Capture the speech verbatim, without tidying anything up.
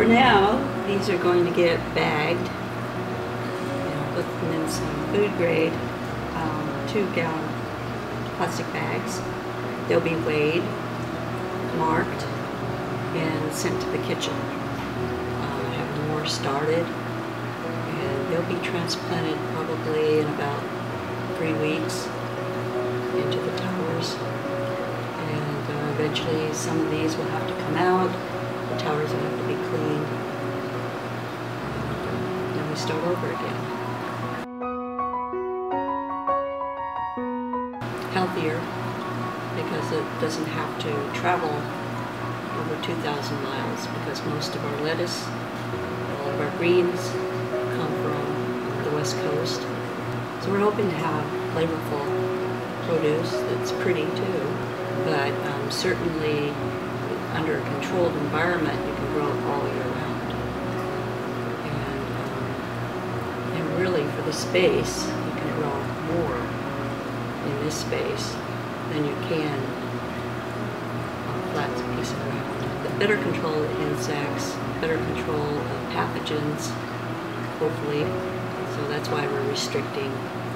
now, these are going to get bagged. And put them in some food grade um, two gallon plastic bags. They'll be weighed, marked, and sent to the kitchen. Uh, I have more started, and they'll be transplanted probably in about three weeks into the towers. And uh, eventually some of these will have to come out. The towers will have to be cleaned. And then we start over again. Healthier, because it doesn't have to travel over two thousand miles, because most of our lettuce, all of our greens come from the West Coast. So we're hoping to have flavorful produce that's pretty too, but um, certainly under a controlled environment you can grow it all year round. And, um, and really for the space, you can grow more in this space than you can on a flat piece of ground. The better control of insects, better control of pathogens, hopefully. So that's why we're restricting